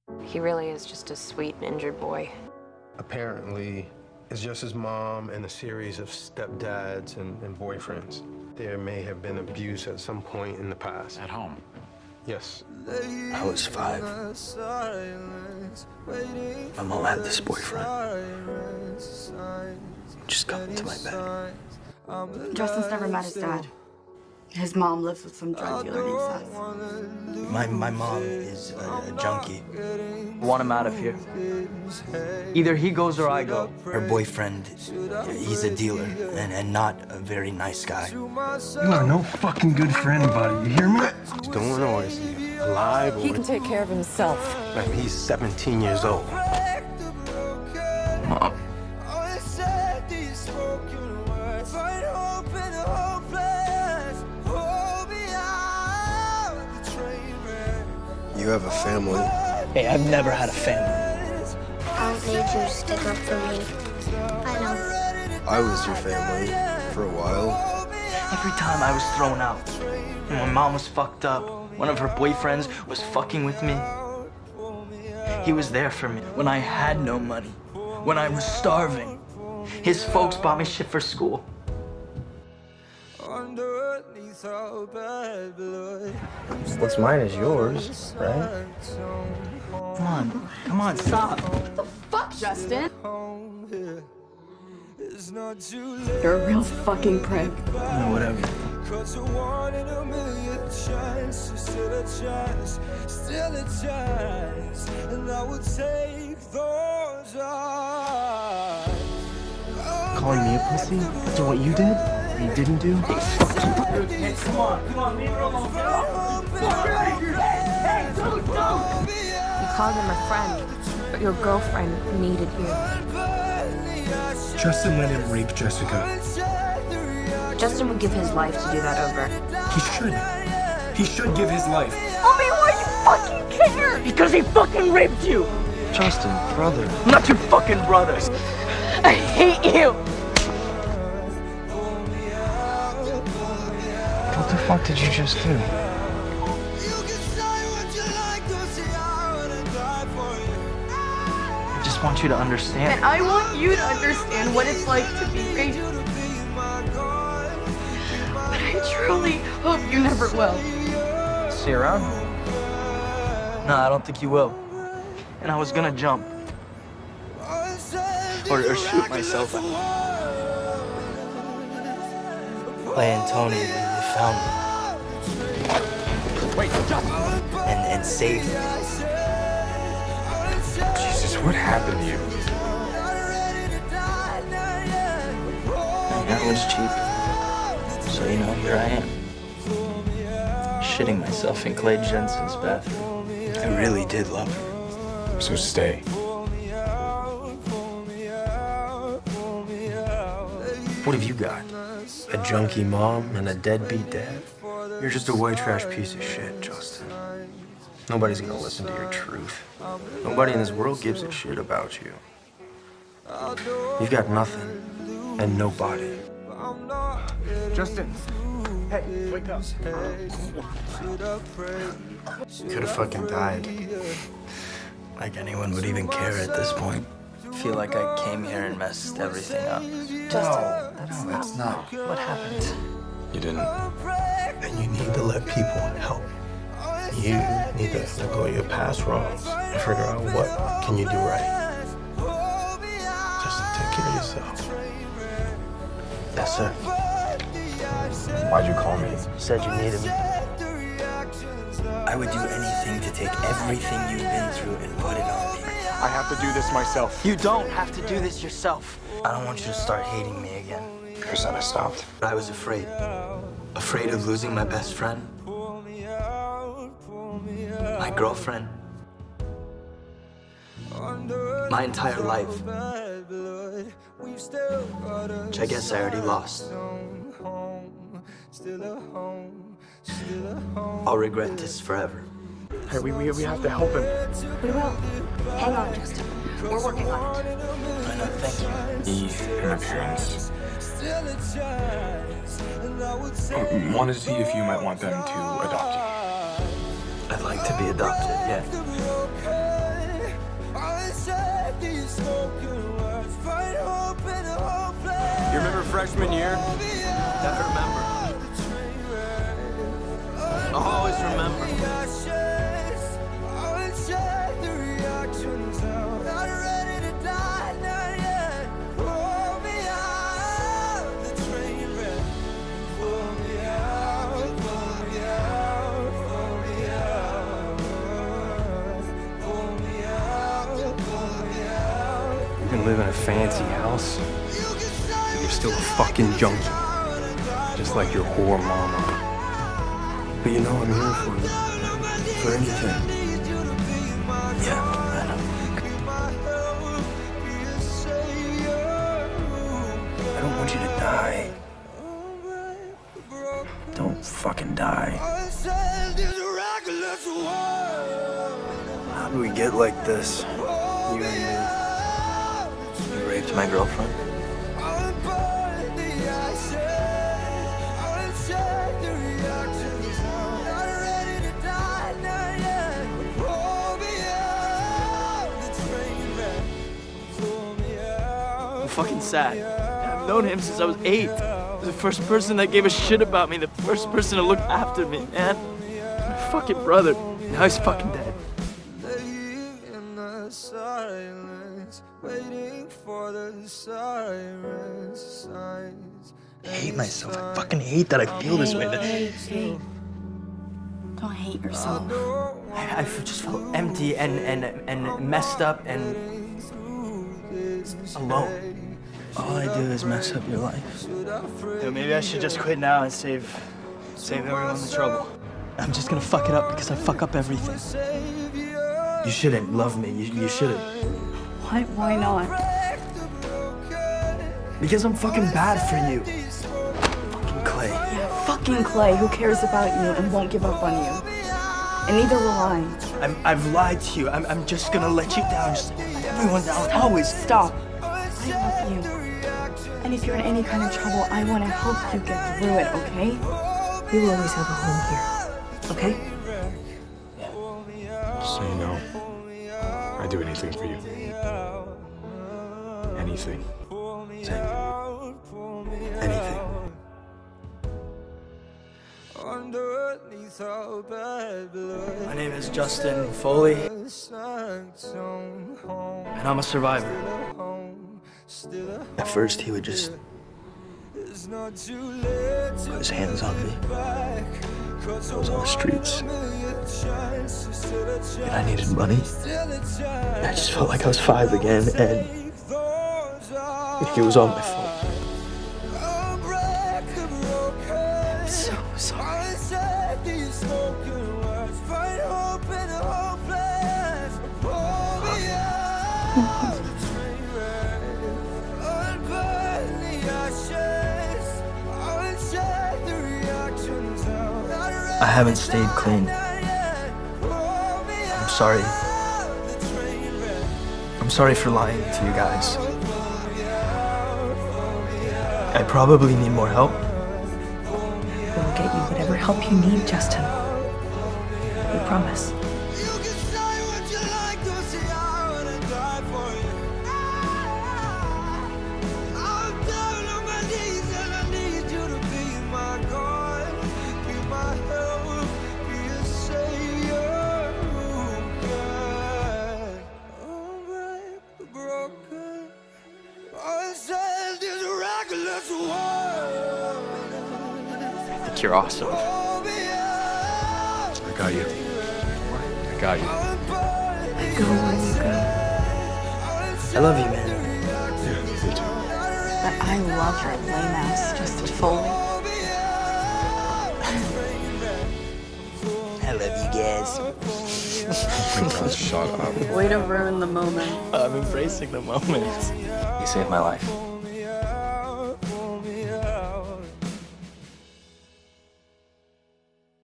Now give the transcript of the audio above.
He really is just a sweet, injured boy. Apparently, it's just his mom and a series of stepdads and boyfriends. There may have been abuse at some point in the past. At home? Yes. I was 5. My mom had this boyfriend. Just got into my bed. Justin's never met his dad. His mom lives with some drug dealer named Seth. My mom is a junkie. Want him out of here. Either he goes or I go. Her boyfriend, he's a dealer and not a very nice guy. You are no fucking good friend, buddy. You hear me? He's doing or is he alive? He can take care of himself. I mean, he's 17 years old. Mom. You have a family. Hey, I've never had a family. I don't need you to stick up for me. I know. I was your family for a while. Every time I was thrown out, when my mom was fucked up, one of her boyfriends was fucking with me, he was there for me. When I had no money, when I was starving, his folks bought me shit for school. What's mine is yours, right? Come on, stop. What the fuck, Justin? You're a real fucking prick. No, whatever. Calling me a pussy? After what you did? You didn't do? Hey, come on, leave her alone. Hey, don't. You called him a friend, but your girlfriend needed you. Justin let him rape Jessica. Justin would give his life to do that over. He should. He should give his life. Tell me why you fucking care! Because he fucking raped you. Justin, brother. I'm not your fucking brother. I hate you. What the fuck did you just do? I just want you to understand. And I want you to understand what it's like to be raped. But I truly hope you never will. See you around? No, I don't think you will. And I was gonna jump. Or shoot myself. Clay and Tony, they found me. Wait, Justin! And saved me. Jesus, what happened to you? That was cheap. So, here I am. Shitting myself in Clay Jensen's bathroom. I really did love her. So stay. What have you got? A junkie mom and a deadbeat dad? You're just a white trash piece of shit, Justin. Nobody's gonna listen to your truth. Nobody in this world gives a shit about you. You've got nothing and nobody. Justin! Hey, wake up. Could have fucking died. Like anyone would even care at this point. I feel like I came here and messed everything up. Justin, that's not What happened? You didn't. And you need to let people help. You need to let go of your past wrongs and figure out what can you do right. Just take care of yourself. Yes, sir. Why'd you call me? Said you needed me. I would do anything to take everything you've been through and put it on me. I have to do this myself. You don't have to do this yourself. I don't want you to start hating me again. Chris said I stopped. But I was afraid. Afraid of losing my best friend. My girlfriend. My entire life. Which I guess I already lost. I'll regret this forever. Hey, we have to help him. We will. Hang on, Justin. We're working on it. I know, thank you. Eve and her parents. Wanted to see if you might want them to adopt you. I'd like to be adopted, yeah. freshman year? Gotta remember. I'll always remember. You can live in a fancy house, but you're still a fucking junkie. Just like your whore mama. But you know I'm here for you. For anything. Yeah, I know. I don't want you to die. Don't fucking die. How do we get like this? You and me. You raped my girlfriend? I'm fucking sad. I've known him since I was 8. He was the first person that gave a shit about me, the first person to look after me, man. My fucking brother. Now he's fucking dead. I hate myself. I fucking hate that I feel this way. Hey. Don't hate yourself. I just felt empty and messed up and alone. All I do is mess up your life. Yeah, maybe I should just quit now and save everyone the trouble. I'm just gonna fuck it up because I fuck up everything. You shouldn't love me. You shouldn't. Why not? Because I'm fucking bad for you. Fucking Clay. Yeah, fucking Clay, who cares about you and won't give up on you. And neither will I. I've lied to you. I'm just gonna let you down. Just let everyone down. Always. Stop. I love you. And if you're in any kind of trouble, I want to help you get through it, okay? We will always have a home here. Okay? Just so you know, I'd do anything for you. Anything. Anything. My name is Justin Foley, and I'm a survivor. At first, he would just put his hands on me. I was on the streets, and I needed money. I just felt like I was 5 again, and he was on my phone. I'm so sorry. I haven't stayed clean. I'm sorry. I'm sorry for lying to you guys. I probably need more help. We'll get you whatever help you need, Justin. We promise. I think you're awesome. I got you. I got you. Go where you go. I love you, man. Yeah, me too. But I love your lame ass, Justin Foley. I love you guys. Oh my God, shut up. Way to ruin the moment. I'm embracing the moment. You saved my life.